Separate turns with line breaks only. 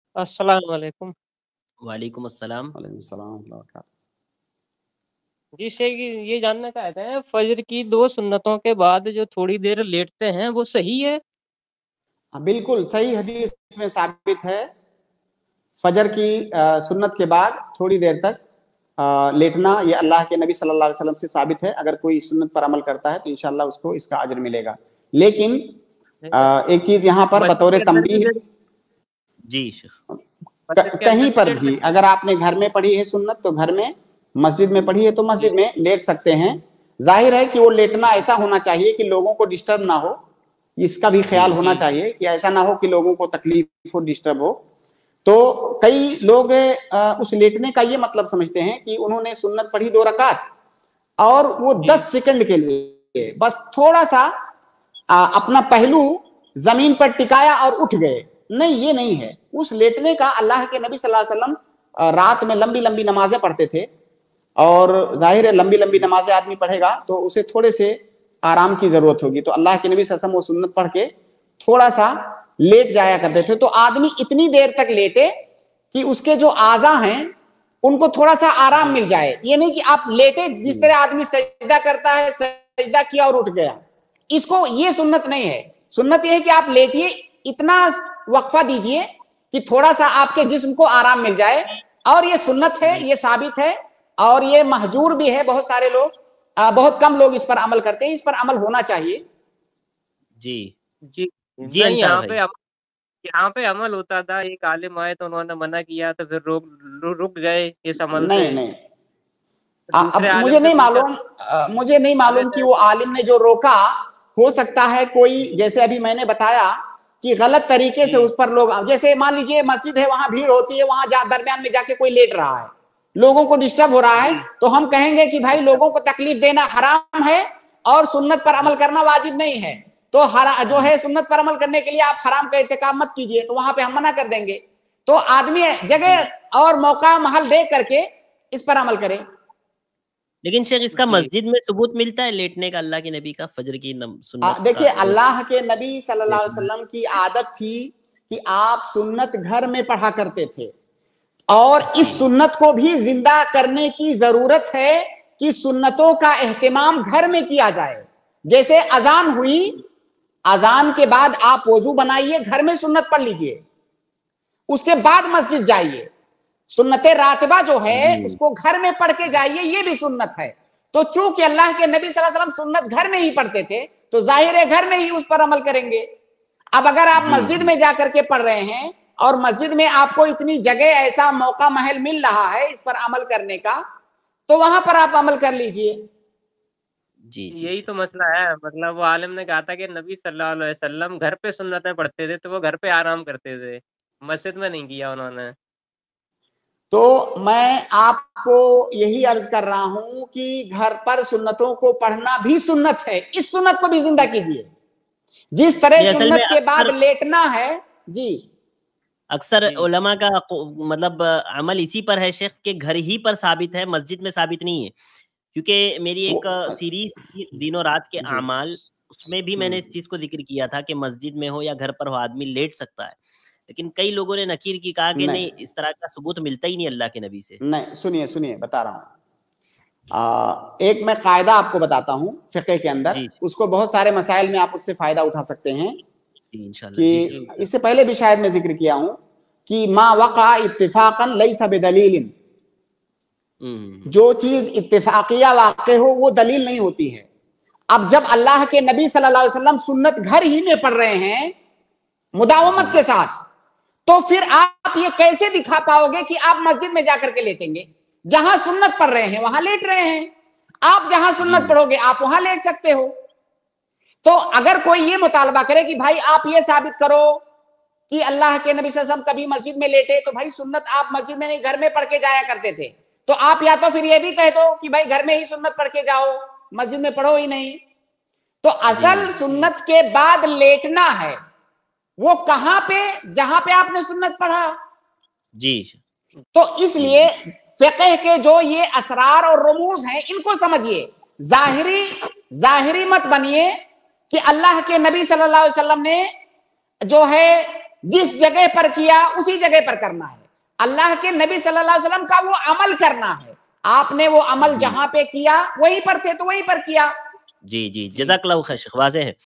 अस्सलाम वालेकुम।
वालेकुम अस्सलाम।
वालेकुम सलाम व बरकातहू।
जी शेख, ये जानना चाहते हैं फजर की 2 सुन्नतों के बाद जो थोड़ी देर लेटते हैं वो सही है?
बिल्कुल सही हदीस में साबित है, फजर की सुन्नत के बाद थोड़ी देर तक लेटना, ये अल्लाह के नबी सल्लल्लाहु अलैहि वसल्लम से साबित है। अगर कोई सुन्नत पर अमल करता है तो इंशाअल्लाह उसको इसका अजर मिलेगा। लेकिन एक चीज यहाँ पर बतौर तंबीह,
जी शेख,
कहीं पर भी अगर आपने घर में पढ़ी है सुन्नत तो घर में, मस्जिद में पढ़ी है तो मस्जिद में लेट सकते हैं। जाहिर है कि वो लेटना ऐसा होना चाहिए कि लोगों को डिस्टर्ब ना हो, इसका भी ख्याल होना चाहिए कि ऐसा ना हो कि लोगों को तकलीफ हो, डिस्टर्ब हो। तो कई लोग उस लेटने का ये मतलब समझते हैं कि उन्होंने सुन्नत पढ़ी 2 रकात और वो 10 सेकंड के लिए बस थोड़ा सा अपना पहलू जमीन पर टिकाया और उठ गए। नहीं, ये नहीं है। उस लेटने का, अल्लाह के नबी सल्लल्लाहु अलैहि वसल्लम रात में लंबी लंबी नमाजें पढ़ते थे और जाहिर है लंबी लंबी नमाजें आदमी पढ़ेगा तो उसे थोड़े से आराम की जरूरत होगी। तो अल्लाह के नबी सल्लल्लाहु अलैहि वसल्लम वो सुन्नत पढ़ के थोड़ा सा लेट जाया करते थे। तो आदमी इतनी देर तक लेटे कि उसके जो आज़ा हैं उनको थोड़ा सा आराम मिल जाए। ये नहीं कि आप लेटे, जिस तरह आदमी सजदा करता है, सजदा किया और उठ गया, इसको ये सुन्नत नहीं है। सुन्नत ये है कि आप लेटिए, इतना वक्फा दीजिए कि थोड़ा सा आपके जिस्म को आराम मिल जाए। और ये सुन्नत है, ये साबित है और ये महजूर भी है। बहुत सारे लोग, बहुत कम लोग इस पर अमल करते हैं। इस पर अमल होना चाहिए।
जी
जी
जी
नहीं,
अंसार
यहाँ पे अमल होता था। एक आलिम आए तो उन्होंने मना किया तो फिर रुक गए इस अमल से।
नहीं नहीं, अब
दूसरे आलिम
मुझे
से
नहीं
पूछा
मालूम कि वो आलिम ने जो रोका, हो सकता है कोई, जैसे अभी मैंने बताया कि गलत तरीके से उस पर लोग, जैसे मान लीजिए मस्जिद है, वहां भीड़ होती है, वहां दरमियान में जाके कोई लेट रहा है, लोगों को डिस्टर्ब हो रहा है, तो हम कहेंगे कि भाई लोगों को तकलीफ देना हराम है और सुन्नत पर अमल करना वाजिब नहीं है। तो जो है सुन्नत पर अमल करने के लिए आप हराम का इर्तिकाब मत कीजिए, तो वहां पे हम मना कर देंगे। तो आदमी जगह और मौका महल देख करके इस पर अमल करे।
लेकिन शेख, इसका मस्जिद में सबूत मिलता है लेटने का, अल्लाह के नबी का फजर की सुन्नत?
देखिए, अल्लाह के नबी सल्लल्लाहु अलैहि वसल्लम की आदत थी कि आप सुन्नत घर में पढ़ा करते थे और इस सुन्नत को भी जिंदा करने की जरूरत है कि सुन्नतों का एहतमाम घर में किया जाए। जैसे अजान हुई, अजान के बाद आप वजू बनाइए, घर में सुन्नत पढ़ लीजिए, उसके बाद मस्जिद जाइए। सुन्नत रातिबा जो है उसको घर में पढ़ के जाइए, ये भी सुन्नत है। तो चूंकि अल्लाह के नबी सल्लल्लाहु अलैहि वसल्लम सुन्नत घर में ही पढ़ते थे तो जाहिर है घर में ही उस पर अमल करेंगे। अब अगर आप मस्जिद में जाकर के पढ़ रहे हैं और मस्जिद में आपको इतनी जगह, ऐसा मौका महल मिल रहा है इस पर अमल करने का, तो वहां पर आप अमल कर लीजिए।
जी
यही तो मसला है। मतलब वो आलिम ने कहा था कि नबी सल्लल्लाहु अलैहि वसल्लम घर पे सुन्नतें पढ़ते थे तो वो घर पे आराम करते थे, मस्जिद में नहीं किया उन्होंने।
तो मैं आपको यही अर्ज कर रहा हूं कि घर पर सुन्नतों को पढ़ना भी सुन्नत है, इस सुन्नत को भी जिंदा कीजिए। जिस तरह सुन्नत के बाद लेटना है। जी,
अक्सर उलमा का मतलब अमल इसी पर है शेख, के घर ही पर साबित है, मस्जिद में साबित नहीं है। क्योंकि मेरी एक सीरीज थी दिनों रात के अमाल, उसमें भी मैंने इस चीज को जिक्र किया था कि मस्जिद में हो या घर पर हो आदमी लेट सकता है। लेकिन कई लोगों ने नकीर की कहा कि नहीं, इस तरह का सबूत मिलता ही नहीं अल्लाह के नबी से।
नहीं, सुनिए बता रहा हूँ। एक मैं कायदा आपको बताता हूँ फिक़ह के अंदर, उसको बहुत सारे मसाइल में आप उससे फायदा उठा सकते हैं। कि इससे पहले भी शायद मैं जिक्र किया हूँ कि मा वक़ा इत्तिफाक़न लैसा बिदलीलिन, जो चीज इत्तिफाकिया वाक़े हो वो दलील नहीं होती है। अब जब अल्लाह के नबी सल्लल्लाहु अलैहि वसल्लम सुन्नत घर ही में पढ़ रहे हैं मुदावमत के साथ, तो फिर आप ये कैसे दिखा पाओगे कि आप मस्जिद में जाकर के लेटेंगे? जहां सुन्नत पढ़ रहे हैं वहां लेट रहे हैं, आप जहां सुन्नत पढ़ोगे आप वहां लेट सकते हो। तो अगर कोई ये मुतालबा करे कि भाई आप ये साबित करो कि अल्लाह के नबी सल्लल्लाहु अलैहि वसल्लम कभी मस्जिद में लेटे, तो भाई सुन्नत आप मस्जिद में नहीं घर में पढ़ के जाया करते थे, तो आप या तो फिर ये भी कह दो कि भाई घर में ही सुन्नत पढ़ के जाओ, मस्जिद में पढ़ो ही नहीं। तो असल सुन्नत के बाद लेटना है वो कहां पे? जहां पे आपने सुन्नत पढ़ा।
जी,
तो इसलिए फिक़ह के जो ये असरार और रमूज हैं इनको समझिए। जाहिरी मत बनिए कि अल्लाह के नबी सल्लल्लाहु अलैहि वसल्लम ने जो है जिस जगह पर किया उसी जगह पर करना है। अल्लाह के नबी सल्लल्लाहु अलैहि वसल्लम का वो अमल करना है। आपने वो अमल जहां पे किया वहीं पर थे तो वहीं पर किया।
जी जी, जज़ाकल्लाहु खैर शेख, वाज़ेह है।